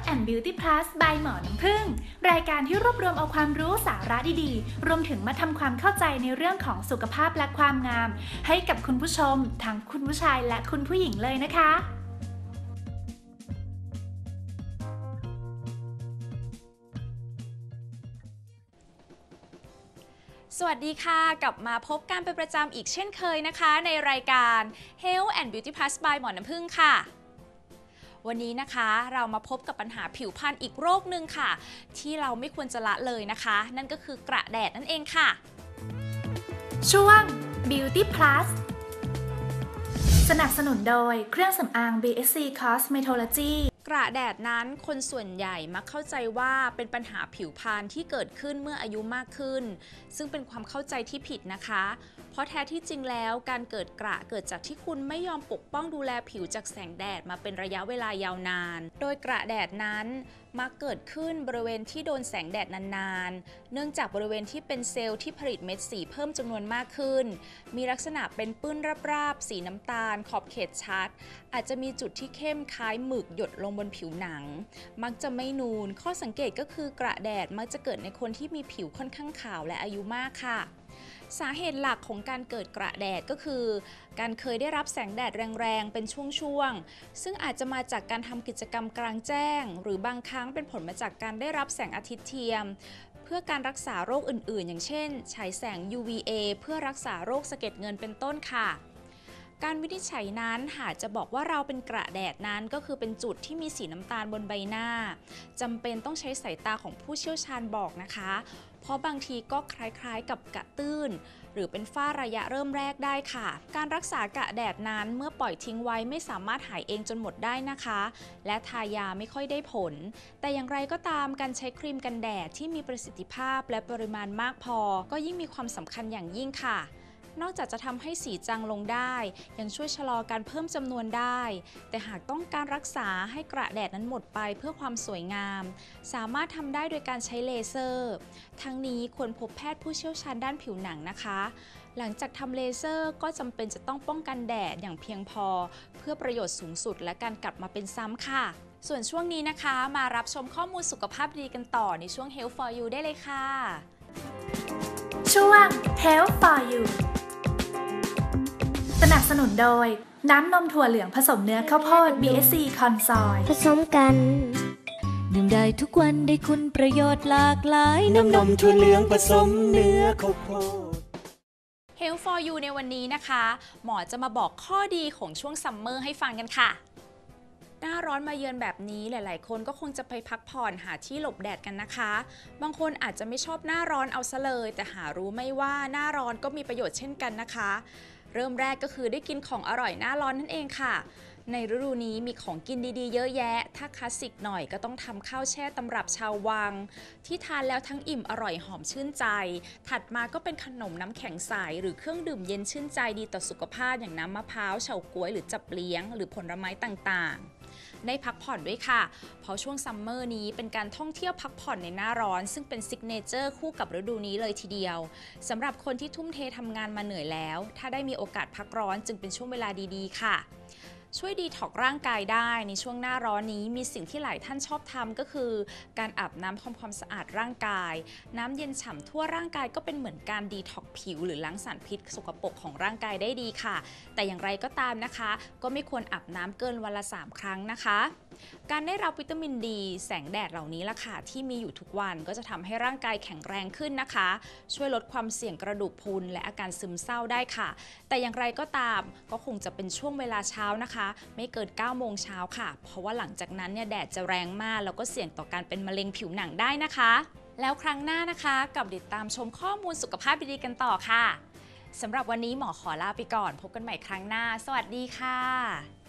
and Beauty Plus by หมอน้ำผึ้งรายการที่รวบรวมเอาความรู้สาระดีๆรวมถึงมาทำความเข้าใจในเรื่องของสุขภาพและความงามให้กับคุณผู้ชมทั้งคุณผู้ชายและคุณผู้หญิงเลยนะคะสวัสดีค่ะกลับมาพบกันเป็นประจำอีกเช่นเคยนะคะในรายการ Health and Beauty Plus by หมอน้ำผึ้งค่ะวันนี้นะคะเรามาพบกับปัญหาผิวพรรณอีกโรคหนึ่งค่ะที่เราไม่ควรจะละเลยนะคะนั่นก็คือกระแดดนั่นเองค่ะช่วง Beauty Plus สนับสนุนโดยเครื่องสำอาง BSC Cosmetology กระแดดนั้นคนส่วนใหญ่มักเข้าใจว่าเป็นปัญหาผิวพรรณที่เกิดขึ้นเมื่ออายุมากขึ้นซึ่งเป็นความเข้าใจที่ผิดนะคะเพราะแท้ที่จริงแล้วการเกิดกระเกิดจากที่คุณไม่ยอมปกป้องดูแลผิวจากแสงแดดมาเป็นระยะเวลายาวนานโดยกระแดดนั้นมักเกิดขึ้นบริเวณที่โดนแสงแดดนานๆเนื่องจากบริเวณที่เป็นเซลล์ที่ผลิตเม็ดสีเพิ่มจำนวนมากขึ้นมีลักษณะเป็นปื้นราบๆสีน้ำตาลขอบเขตชัดอาจจะมีจุดที่เข้มคล้ายหมึกหยดลงบนผิวหนังมักจะไม่นูนข้อสังเกตก็คือกระแดดมักจะเกิดในคนที่มีผิวค่อนข้างขาวและอายุมากค่ะสาเหตุหลักของการเกิดกระแดดก็คือการเคยได้รับแสงแดดแรงๆเป็นช่วงๆซึ่งอาจจะมาจากการทำกิจกรรมกลางแจ้งหรือบางครั้งเป็นผลมาจากการได้รับแสงอาทิตย์เทียมเพื่อการรักษาโรคอื่นๆอย่างเช่นฉายแสง UVA เพื่อรักษาโรคสะเก็ดเงินเป็นต้นค่ะการวินิจฉัยนั้นหากจะบอกว่าเราเป็นกระแดดนั้นก็คือเป็นจุดที่มีสีน้ำตาลบนใบหน้าจำเป็นต้องใช้สายตาของผู้เชี่ยวชาญบอกนะคะเพราะบางทีก็คล้ายๆกับกระตื้นหรือเป็นฝ้าระยะเริ่มแรกได้ค่ะการรักษากระแดดนั้นเมื่อปล่อยทิ้งไว้ไม่สามารถหายเองจนหมดได้นะคะและทายาไม่ค่อยได้ผลแต่อย่างไรก็ตามการใช้ครีมกันแดดที่มีประสิทธิภาพและปริมาณมากพอก็ยิ่งมีความสำคัญอย่างยิ่งค่ะนอกจากจะทำให้สีจางลงได้ยังช่วยชะลอการเพิ่มจำนวนได้แต่หากต้องการรักษาให้กระแดดนั้นหมดไปเพื่อความสวยงามสามารถทำได้โดยการใช้เลเซอร์ทั้งนี้ควรพบแพทย์ผู้เชี่ยวชาญด้านผิวหนังนะคะหลังจากทำเลเซอร์ก็จำเป็นจะต้องป้องกันแดดอย่างเพียงพอเพื่อประโยชน์สูงสุดและการกลับมาเป็นซ้ำค่ะส่วนช่วงนี้นะคะมารับชมข้อมูลสุขภาพดีกันต่อในช่วง Health for You ได้เลยค่ะช่วง Health for Youสนับสนุนโดยน้ำนมถั่วเหลืองผสมเนื้อข้าวโพด BSC Consoy ผสมกันดื่มได้ทุกวันได้คุณประโยชน์หลากหลายน้ำนมถั่วเหลืองผสมเนื้อข้าวโพด Health for You ในวันนี้นะคะหมอจะมาบอกข้อดีของช่วงซัมเมอร์ให้ฟังกันค่ะหน้าร้อนมาเยือนแบบนี้หลายๆคนก็คงจะไปพักผ่อนหาที่หลบแดดกันนะคะบางคนอาจจะไม่ชอบหน้าร้อนเอาซะเลยแต่หารู้ไม่ว่าหน้าร้อนก็มีประโยชน์เช่นกันนะคะเริ่มแรกก็คือได้กินของอร่อยหน้าร้อนนั่นเองค่ะในฤดูนี้มีของกินดีๆเยอะแยะถ้าคลาสสิกหน่อยก็ต้องทำข้าวแช่ตำรับชาววังที่ทานแล้วทั้งอิ่มอร่อยหอมชื่นใจถัดมาก็เป็นขนมน้ำแข็งใสหรือเครื่องดื่มเย็นชื่นใจดีต่อสุขภาพอย่างน้ำมะพร้าวเฉาก๊วยหรือจับเลี้ยงหรือผลไม้ต่างๆได้พักผ่อนด้วยค่ะเพราะช่วงซัมเมอร์นี้เป็นการท่องเที่ยวพักผ่อนในหน้าร้อนซึ่งเป็นซิกเนเจอร์คู่กับฤดูนี้เลยทีเดียวสำหรับคนที่ทุ่มเททำงานมาเหนื่อยแล้วถ้าได้มีโอกาสพักร้อนจึงเป็นช่วงเวลาดีๆค่ะช่วยดีท็อกร่างกายได้ในช่วงหน้าร้อนนี้มีสิ่งที่หลายท่านชอบทำก็คือการอาบน้ำทำความสะอาดร่างกายน้ำเย็นฉ่ำทั่วร่างกายก็เป็นเหมือนการดีท็อกผิวหรือล้างสารพิษสกปรกของร่างกายได้ดีค่ะแต่อย่างไรก็ตามนะคะก็ไม่ควรอาบน้ำเกินวันละ3 ครั้งนะคะการได้รับวิตามินดีแสงแดดเหล่านี้ล่ะค่ะที่มีอยู่ทุกวันก็จะทำให้ร่างกายแข็งแรงขึ้นนะคะช่วยลดความเสี่ยงกระดูกพรุนและอาการซึมเศร้าได้ค่ะแต่อย่างไรก็ตามก็คงจะเป็นช่วงเวลาเช้านะคะไม่เกิน9 โมงเช้าค่ะเพราะว่าหลังจากนั้นเนี่ยแดดจะแรงมากแล้วก็เสี่ยงต่อการเป็นมะเร็งผิวหนังได้นะคะแล้วครั้งหน้านะคะกับติดตามชมข้อมูลสุขภาพดีๆกันต่อค่ะสำหรับวันนี้หมอขอลาไปก่อนพบกันใหม่ครั้งหน้าสวัสดีค่ะ